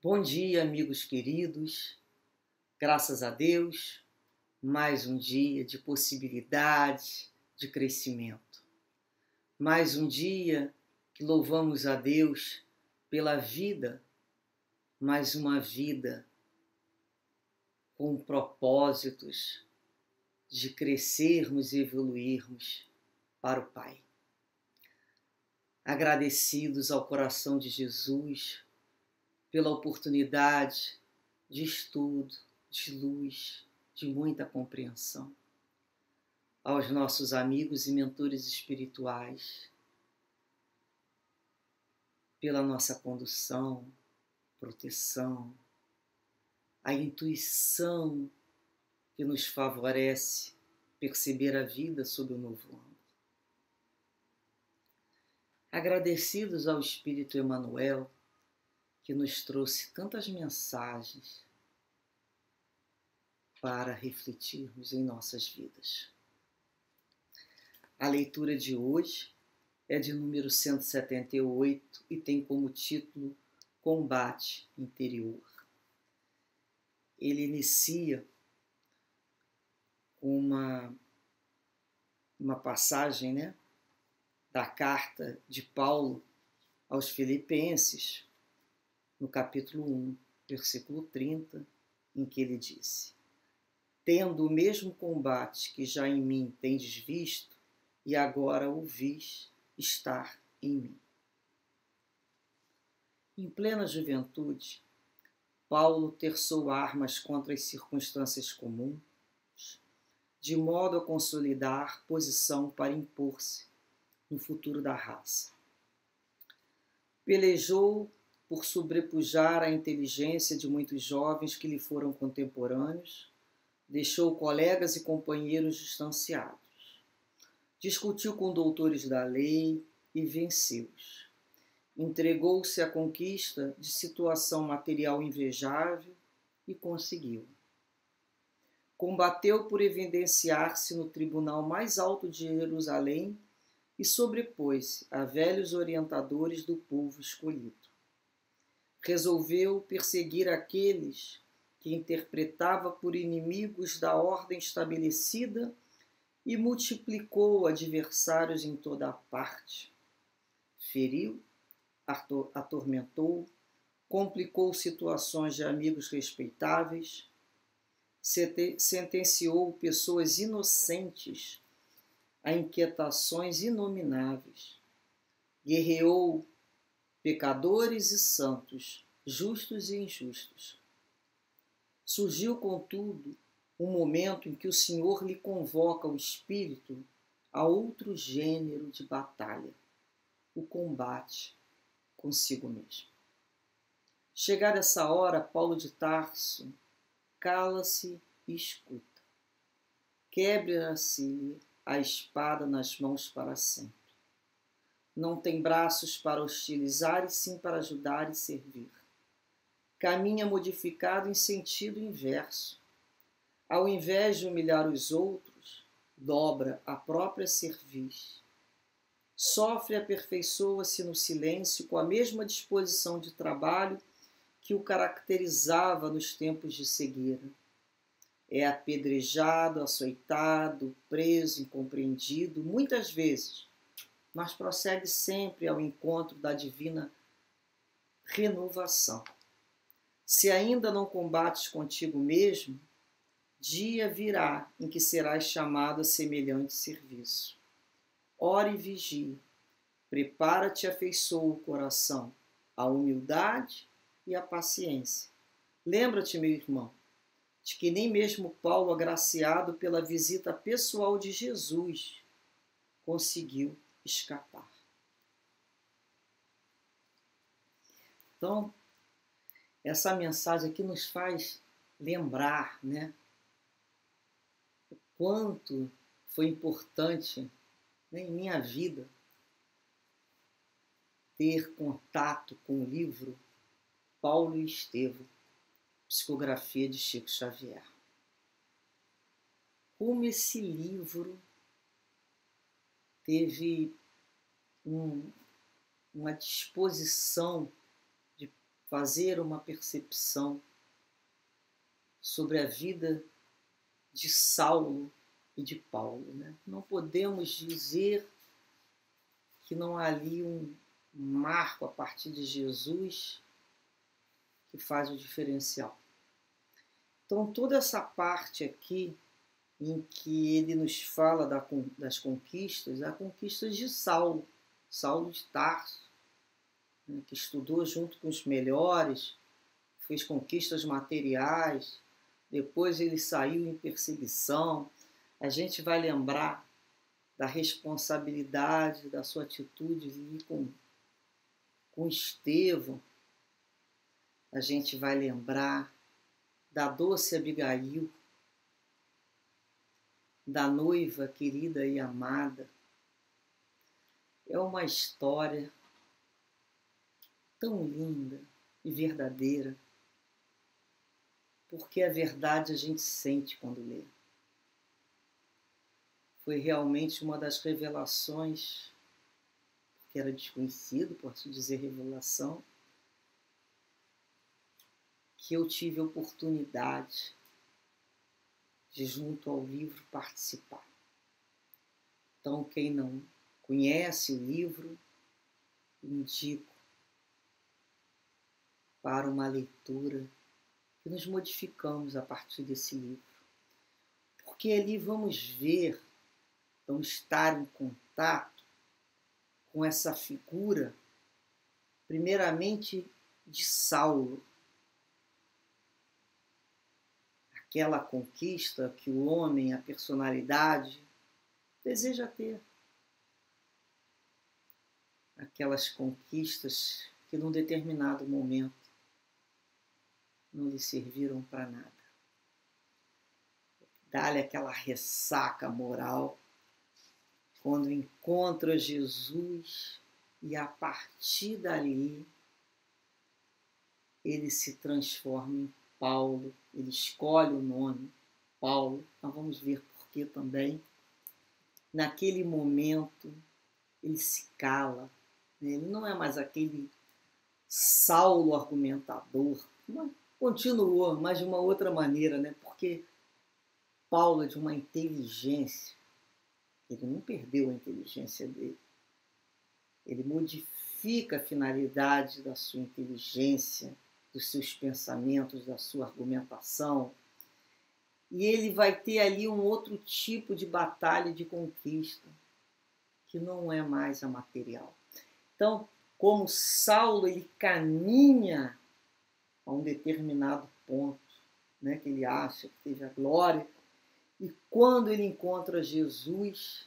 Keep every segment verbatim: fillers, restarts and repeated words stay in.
Bom dia, amigos queridos. Graças a Deus, mais um dia de possibilidade de crescimento. Mais um dia que louvamos a Deus pela vida, mais uma vida com propósitos de crescermos e evoluirmos para o Pai. Agradecidos ao coração de Jesus pela oportunidade de estudo, de luz, de muita compreensão. Aos nossos amigos e mentores espirituais, pela nossa condução, proteção, a intuição que nos favorece perceber a vida sob um novo ângulo. Agradecidos ao Espírito Emmanuel, que nos trouxe tantas mensagens para refletirmos em nossas vidas. A leitura de hoje é de número cento e setenta e oito e tem como título Combate Interior. Ele inicia uma, uma passagem, né, da carta de Paulo aos Filipenses, no capítulo um, versículo trinta, em que ele disse: tendo o mesmo combate que já em mim tendes visto, e agora o vis estar em mim. Em plena juventude, Paulo terçou armas contra as circunstâncias comuns, de modo a consolidar posição para impor-se no futuro da raça. Pelejou por sobrepujar a inteligência de muitos jovens que lhe foram contemporâneos, deixou colegas e companheiros distanciados. Discutiu com doutores da lei e venceu-os. Entregou-se à conquista de situação material invejável e conseguiu. Combateu por evidenciar-se no tribunal mais alto de Jerusalém e sobrepôs-se a velhos orientadores do povo escolhido. Resolveu perseguir aqueles que interpretava por inimigos da ordem estabelecida e multiplicou adversários em toda a parte. Feriu, atormentou, complicou situações de amigos respeitáveis, sentenciou pessoas inocentes a inquietações inomináveis, guerreou pecadores e santos, justos e injustos. Surgiu, contudo, um momento em que o Senhor lhe convoca o espírito a outro gênero de batalha, o combate consigo mesmo. Chegada essa hora, Paulo de Tarso cala-se e escuta. Quebra-se-lhe a espada nas mãos para sempre. Não tem braços para hostilizar e sim para ajudar e servir. Caminha modificado em sentido inverso. Ao invés de humilhar os outros, dobra a própria cerviz. Sofre e aperfeiçoa-se no silêncio com a mesma disposição de trabalho que o caracterizava nos tempos de cegueira. É apedrejado, açoitado, preso, incompreendido, muitas vezes, mas prossegue sempre ao encontro da divina renovação. Se ainda não combates contigo mesmo, dia virá em que serás chamado a semelhante serviço. Ora e vigia, prepara-te e afeiçoa o coração, a humildade e a paciência. Lembra-te, meu irmão, de que nem mesmo Paulo, agraciado pela visita pessoal de Jesus, conseguiu escapar. Então, essa mensagem aqui nos faz lembrar, né, o quanto foi importante, né, em minha vida ter contato com o livro Paulo e Estevão, Psicografia de Chico Xavier. Como esse livro teve um, uma disposição de fazer uma percepção sobre a vida de Saulo e de Paulo, né? Não podemos dizer que não há ali um marco a partir de Jesus que faz o diferencial. Então, toda essa parte aqui em que ele nos fala das conquistas, há conquistas de Saulo, Saulo de Tarso, né, que estudou junto com os melhores, fez conquistas materiais, depois ele saiu em perseguição. A gente vai lembrar da responsabilidade, da sua atitude de ir com, com Estevão. A gente vai lembrar da doce Abigail, da noiva querida e amada. É uma história tão linda e verdadeira, porque a verdade a gente sente quando lê. Foi realmente uma das revelações, que era desconhecido, posso dizer revelação, que eu tive a oportunidade de, junto ao livro, participar. Então, quem não conhece o livro, indico para uma leitura que nos modificamos a partir desse livro. Porque ali vamos ver, vamos estar em contato com essa figura, primeiramente de Saulo, aquela conquista que o homem, a personalidade, deseja ter. Aquelas conquistas que num determinado momento não lhe serviram para nada. Dá-lhe aquela ressaca moral quando encontra Jesus e a partir dali ele se transforma em Paulo, ele escolhe o nome Paulo. Nós vamos ver por que também. Naquele momento ele se cala, né? Ele não é mais aquele Saulo argumentador, mas continuou, mas de uma outra maneira, né? Porque Paulo é de uma inteligência, ele não perdeu a inteligência dele, ele modifica a finalidade da sua inteligência, dos seus pensamentos, da sua argumentação, e ele vai ter ali um outro tipo de batalha, de conquista, que não é mais a material. Então, como Saulo, ele caminha a um determinado ponto, né, que ele acha que teve a glória, e quando ele encontra Jesus,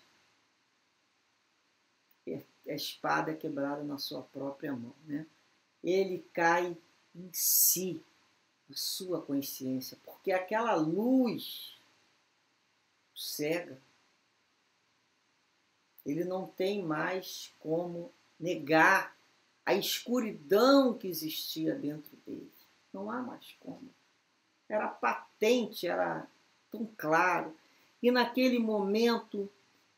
a espada é quebrada na sua própria mão, né? Ele cai em si, a sua consciência, porque aquela luz cega, ele não tem mais como negar a escuridão que existia dentro dele. Não há mais como. Era patente, era tão claro. E naquele momento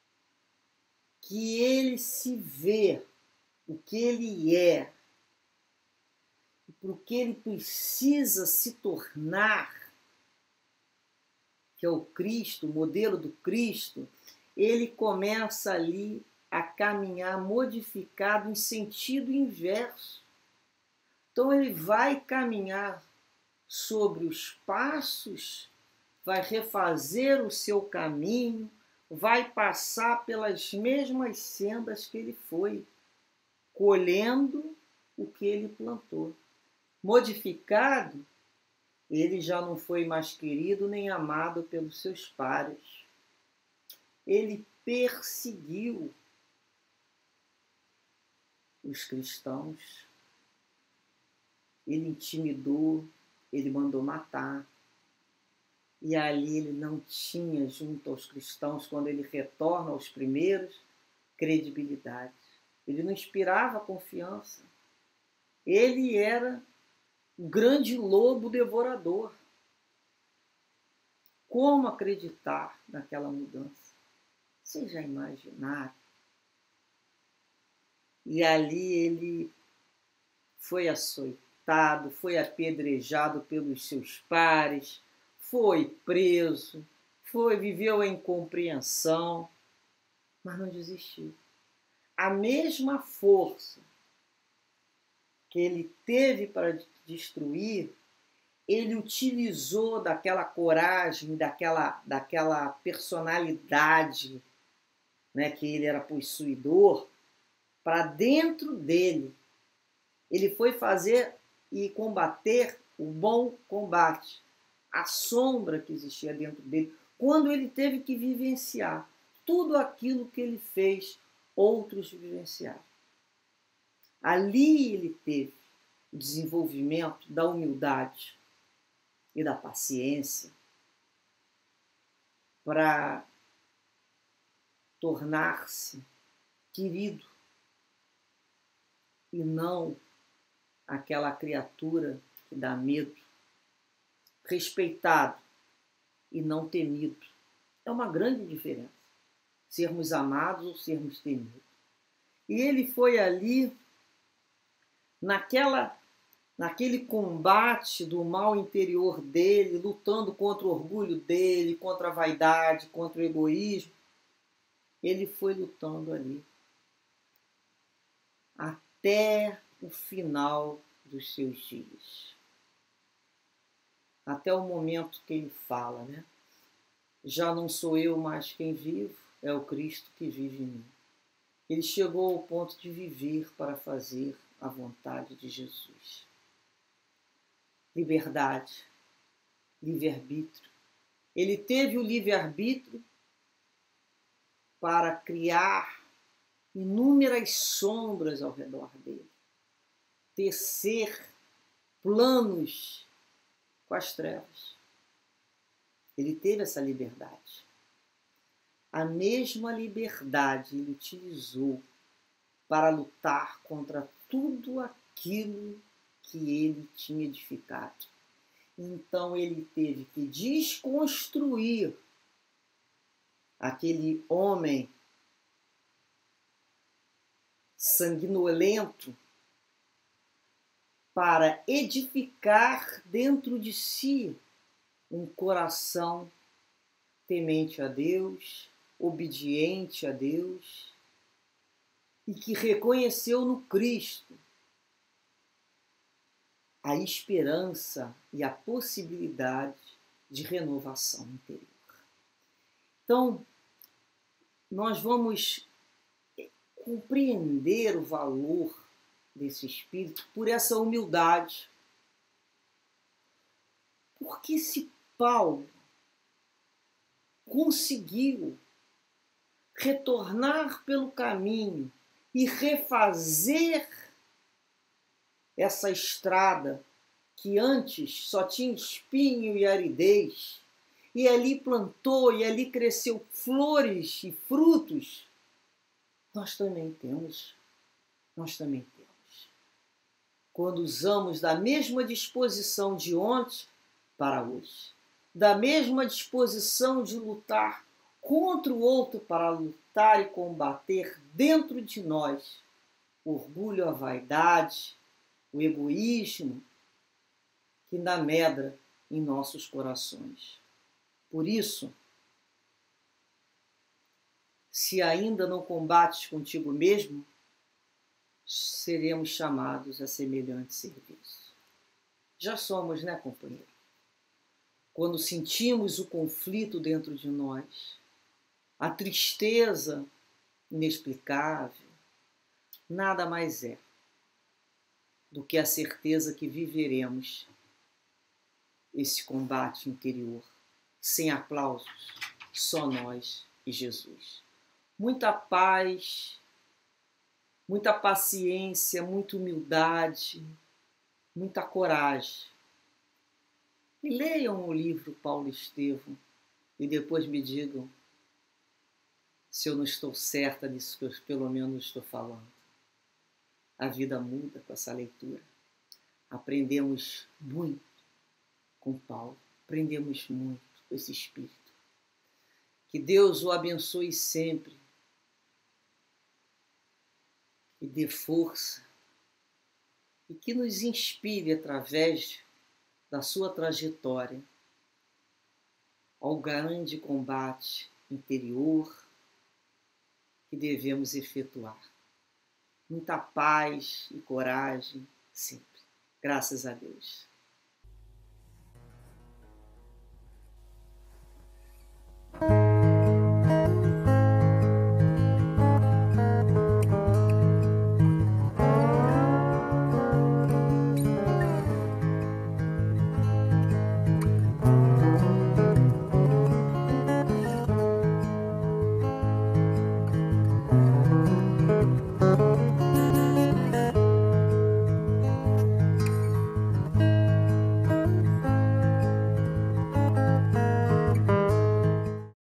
que ele se vê, o que ele é, para o que ele precisa se tornar, que é o Cristo, o modelo do Cristo, ele começa ali a caminhar modificado em sentido inverso. Então ele vai caminhar sobre os passos, vai refazer o seu caminho, vai passar pelas mesmas sendas que ele foi, colhendo o que ele plantou. Modificado, ele já não foi mais querido nem amado pelos seus pares. Ele perseguiu os cristãos, ele intimidou, ele mandou matar. E ali ele não tinha, junto aos cristãos, quando ele retorna aos primeiros, credibilidade. Ele não inspirava confiança. Ele era o grande lobo devorador. Como acreditar naquela mudança? Vocês já imaginaram? E ali ele foi açoitado, açoitado, foi apedrejado pelos seus pares, foi preso, foi, viveu a incompreensão, mas não desistiu. A mesma força que ele teve para destruir, ele utilizou daquela coragem, daquela, daquela personalidade, né, que ele era possuidor, para dentro dele. Ele foi fazer e combater o bom combate, a sombra que existia dentro dele, quando ele teve que vivenciar tudo aquilo que ele fez outros vivenciar. Ali ele teve o desenvolvimento da humildade e da paciência para tornar-se querido e não aquela criatura que dá medo, respeitado e não temido. É uma grande diferença, sermos amados ou sermos temidos. E ele foi ali, naquela, naquele combate do mal interior dele, lutando contra o orgulho dele, contra a vaidade, contra o egoísmo. Ele foi lutando ali até o final dos seus dias. Até o momento que ele fala, né? Já não sou eu mais quem vivo, é o Cristo que vive em mim. Ele chegou ao ponto de viver para fazer a vontade de Jesus. Liberdade, livre-arbítrio. Ele teve o livre-arbítrio para criar inúmeras sombras ao redor dele, tecer planos com as trevas. Ele teve essa liberdade. A mesma liberdade ele utilizou para lutar contra tudo aquilo que ele tinha edificado. Então ele teve que desconstruir aquele homem sanguinolento para edificar dentro de si um coração temente a Deus, obediente a Deus e que reconheceu no Cristo a esperança e a possibilidade de renovação interior. Então, nós vamos compreender o valor desse espírito por essa humildade. Porque se Paulo conseguiu retornar pelo caminho e refazer essa estrada que antes só tinha espinho e aridez, e ali plantou e ali cresceu flores e frutos, nós também temos, nós também temos. Quando usamos da mesma disposição de ontem para hoje, da mesma disposição de lutar contra o outro para lutar e combater dentro de nós o orgulho, a vaidade, o egoísmo que ainda medra em nossos corações. Por isso, se ainda não combates contigo mesmo, seremos chamados a semelhante serviço. Já somos, né, companheiro? Quando sentimos o conflito dentro de nós, a tristeza inexplicável, nada mais é do que a certeza que viveremos esse combate interior, sem aplausos, só nós e Jesus. Muita paz, muita paciência, muita humildade, muita coragem. E leiam o livro Paulo Estevão e depois me digam se eu não estou certa disso que eu pelo menos estou falando. A vida muda com essa leitura. Aprendemos muito com Paulo, aprendemos muito com esse espírito. Que Deus o abençoe sempre e dê força e que nos inspire através da sua trajetória ao grande combate interior que devemos efetuar. Muita paz e coragem sempre. Graças a Deus.